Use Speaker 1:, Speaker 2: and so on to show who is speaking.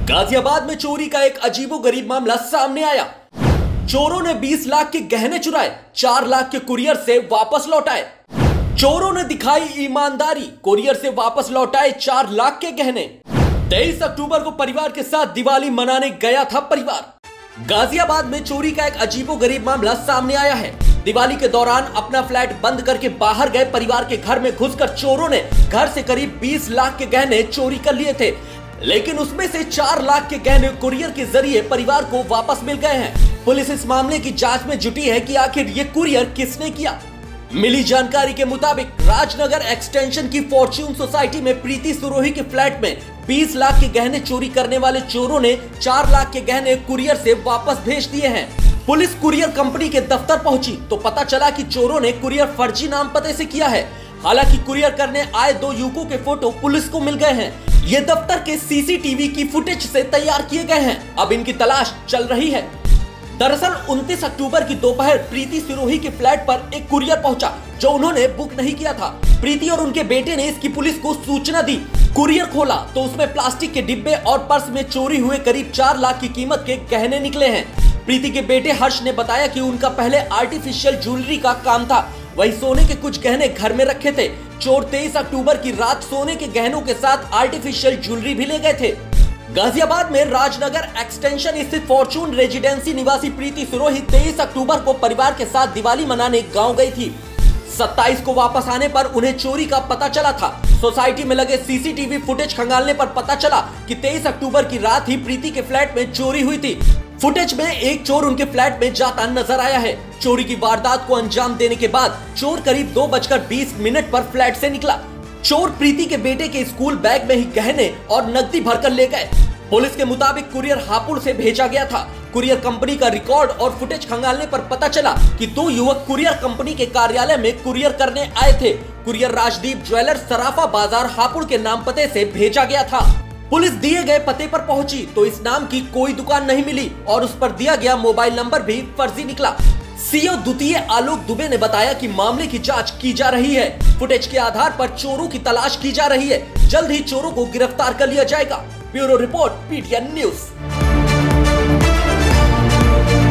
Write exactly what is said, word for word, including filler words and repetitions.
Speaker 1: गाजियाबाद में चोरी का एक अजीबोगरीब मामला सामने आया। चोरों ने बीस लाख के गहने चुराए, चार लाख के कुरियर से वापस लौटाए। चोरों ने दिखाई ईमानदारी, कुरियर से वापस लौटाए चार लाख के गहने। तेईस अक्टूबर को परिवार के साथ दिवाली मनाने गया था परिवार। गाजियाबाद में चोरी का एक अजीबोगरीब मामला सामने आया है। दिवाली के दौरान अपना फ्लैट बंद करके बाहर गए परिवार के घर में घुसकर चोरों ने घर से करीब बीस लाख के गहने चोरी कर लिए थे, लेकिन उसमें से चार लाख के गहने कुरियर के जरिए परिवार को वापस मिल गए हैं। पुलिस इस मामले की जांच में जुटी है कि आखिर ये कुरियर किसने किया। मिली जानकारी के मुताबिक राजनगर एक्सटेंशन की फॉर्च्यून सोसाइटी में प्रीति सुरोही के फ्लैट में बीस लाख के गहने चोरी करने वाले चोरों ने चार लाख के गहने कुरियर से वापस भेज दिए हैं। पुलिस कुरियर कंपनी के दफ्तर पहुंची तो पता चला कि चोरों ने कुरियर फर्जी नाम पते से किया है। हालांकि कुरियर करने आए दो युवकों के फोटो पुलिस को मिल गए हैं। ये दफ्तर के सीसीटीवी की फुटेज से तैयार किए गए हैं। अब इनकी तलाश चल रही है। दरअसल उनतीस अक्टूबर की दोपहर प्रीति सिरोही के फ्लैट पर एक कुरियर पहुंचा जो उन्होंने बुक नहीं किया था। प्रीति और उनके बेटे ने इसकी पुलिस को सूचना दी। कुरियर खोला तो उसमें प्लास्टिक के डिब्बे और पर्स में चोरी हुए करीब चार लाख की कीमत के गहने निकले हैं। प्रीति के बेटे हर्ष ने बताया कि उनका पहले आर्टिफिशियल ज्वेलरी का काम था, वही सोने के कुछ गहने घर में रखे थे। चोर तेईस अक्टूबर की रात सोने के गहनों के साथ आर्टिफिशियल ज्वेलरी भी ले गए थे। गाजियाबाद में राजनगर एक्सटेंशन स्थित फॉर्च्यून रेजिडेंसी निवासी प्रीति सिरोही तेईस अक्टूबर को परिवार के साथ दिवाली मनाने गांव गई थी। सत्ताईस को वापस आने पर उन्हें चोरी का पता चला था। सोसाइटी में लगे सीसीटीवी फुटेज खंगालने पर पता चला कि तेईस अक्टूबर की रात ही प्रीति के फ्लैट में चोरी हुई थी। फुटेज में एक चोर उनके फ्लैट में जाता नजर आया है। चोरी की वारदात को अंजाम देने के बाद चोर करीब दो बजकर बीस मिनट पर फ्लैट से निकला। चोर प्रीति के बेटे के स्कूल बैग में ही गहने और नकदी भरकर ले गए। पुलिस के मुताबिक कुरियर हापुड़ से भेजा गया था। कुरियर कंपनी का रिकॉर्ड और फुटेज खंगालने पर पता चला कि दो युवक कुरियर कंपनी के कार्यालय में कुरियर करने आए थे। कुरियर राजदीप ज्वेलर्स सराफा बाजार हापुड़ के नाम पते से भेजा गया था। पुलिस दिए गए पते पर पहुंची तो इस नाम की कोई दुकान नहीं मिली और उस पर दिया गया मोबाइल नंबर भी फर्जी निकला। सीओ द्वितीय आलोक दुबे ने बताया कि मामले की जांच की जा रही है। फुटेज के आधार पर चोरों की तलाश की जा रही है। जल्द ही चोरों को गिरफ्तार कर लिया जाएगा। Bureau report, PTN news.